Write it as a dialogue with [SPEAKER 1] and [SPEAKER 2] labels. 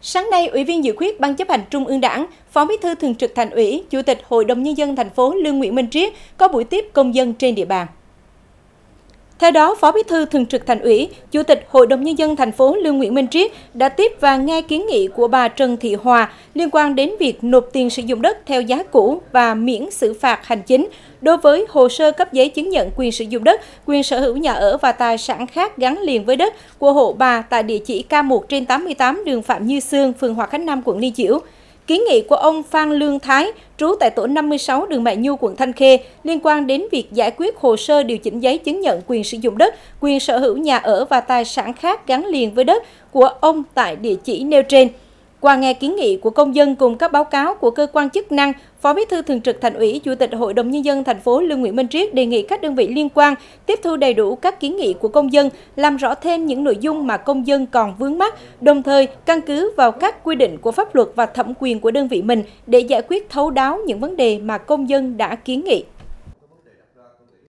[SPEAKER 1] Sáng nay, Ủy viên dự khuyết Ban Chấp hành Trung ương Đảng, Phó Bí thư Thường trực Thành ủy, Chủ tịch Hội đồng Nhân dân thành phố Lương Nguyễn Minh Triết có buổi tiếp công dân trên địa bàn. Theo đó, Phó Bí thư Thường trực Thành ủy, Chủ tịch Hội đồng Nhân dân thành phố Lương Nguyễn Minh Triết đã tiếp và nghe kiến nghị của bà Trần Thị Hòa liên quan đến việc nộp tiền sử dụng đất theo giá cũ và miễn xử phạt hành chính đối với hồ sơ cấp giấy chứng nhận quyền sử dụng đất, quyền sở hữu nhà ở và tài sản khác gắn liền với đất của hộ bà tại địa chỉ K1/88 đường Phạm Như Xương, phường Hòa Khánh Nam, quận Liên Chiểu. Kiến nghị của ông Phan Lương Thái, trú tại tổ 56 đường Mẹ Nhu, quận Thanh Khê, liên quan đến việc giải quyết hồ sơ điều chỉnh giấy chứng nhận quyền sử dụng đất, quyền sở hữu nhà ở và tài sản khác gắn liền với đất của ông tại địa chỉ nêu trên. Qua nghe kiến nghị của công dân cùng các báo cáo của cơ quan chức năng, Phó Bí thư Thường trực Thành ủy, Chủ tịch Hội đồng Nhân dân thành phố Lương Nguyễn Minh Triết đề nghị các đơn vị liên quan tiếp thu đầy đủ các kiến nghị của công dân, làm rõ thêm những nội dung mà công dân còn vướng mắc, đồng thời căn cứ vào các quy định của pháp luật và thẩm quyền của đơn vị mình để giải quyết thấu đáo những vấn đề mà công dân đã kiến nghị.